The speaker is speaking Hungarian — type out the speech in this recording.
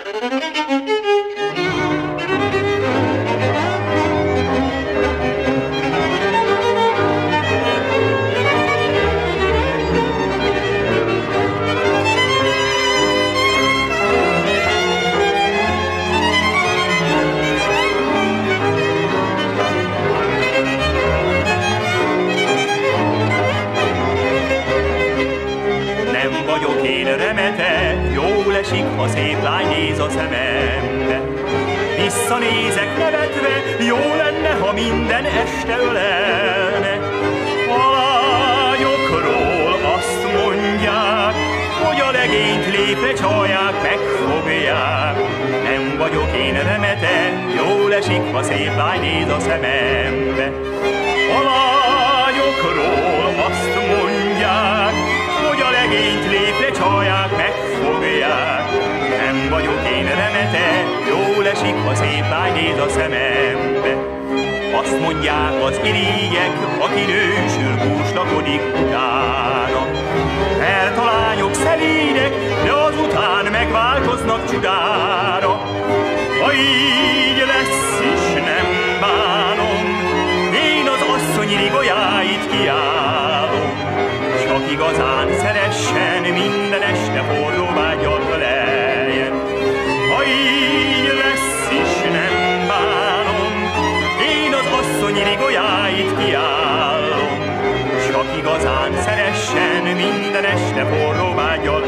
Én remete, jól esik, ha szép lány néz a szemembe. Visszanézek nevetve, jó lenne, ha minden este ölelne. A lányokról azt mondják, hogy a legényt lépre csalják, megfogják. Nem vagyok én remete, jól esik, ha szép lány néz a szemembe. A lányokról azt mondják, hogy a legényt lépre csalják, megfogják. Nem vagyok én remete, jól esik, ha szép lány néz a szemembe. Azt mondják az irigyek, aki nősül, búslakodik utána. Mert a lányok szelídek, de azután megváltoznak csodára. Ha így lesz is, nem bánom, én az asszony irigolyáit kiállom. Csak igazán szeressen, minden este forró vággyal öleljen. Ha így lesz is, nem bánom, én az asszony irigolyáit kiállom. Csak igazán szeressen, minden este forró vággyal